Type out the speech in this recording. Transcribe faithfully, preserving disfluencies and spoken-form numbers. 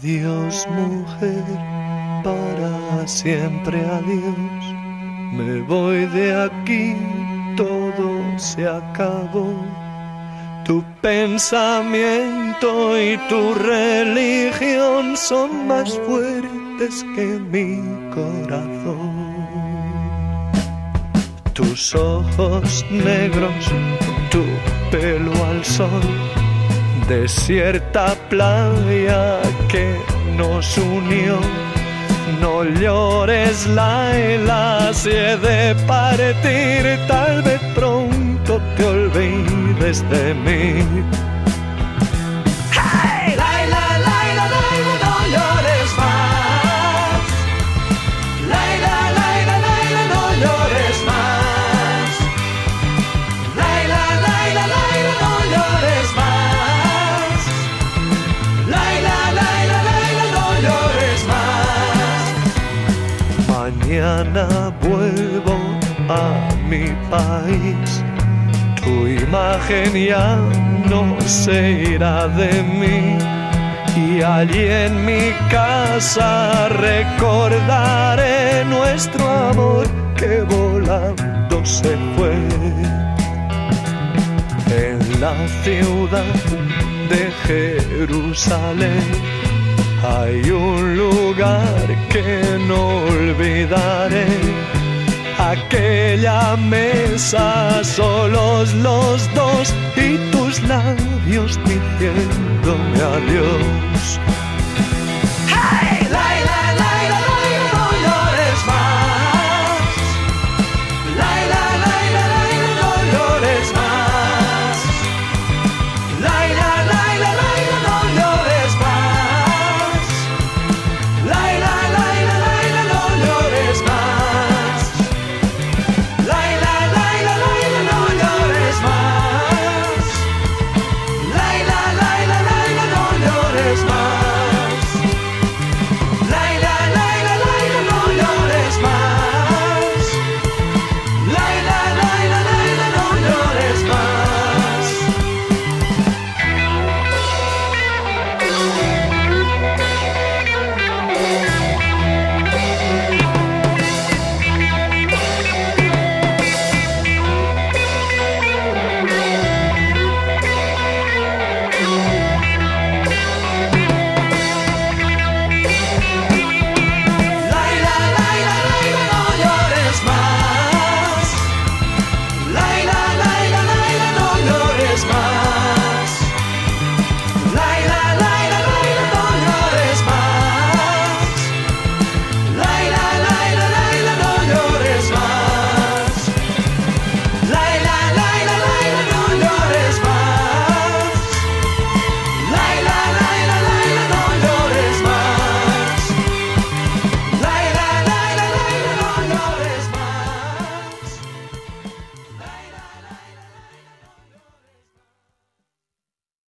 Adiós, mujer, para siempre adiós. Me voy de aquí, todo se acabó. Tu pensamiento y tu religión son más fuertes que mi corazón. Tus ojos negros, tu pelo al sol, desierta playa que nos unió. No llores, Laila, si he de partir, tal vez pronto te olvides de mí. ¡Hey! Laila, Laila, Laila, no llores más. Laila, Laila, Laila, no llores más. Laila, Laila, Laila, no llores más. Laila, Laila, Laila, no llores más. Mañana vuelvo a mi país. Tu imagen ya no se irá de mí. Y allí en mi casa recordaré nuestro amor que volando se fue. En la ciudad de Jerusalén hay un lugar que no olvidaré. Aquella mesa, solos los dos y tus labios diciéndome adiós.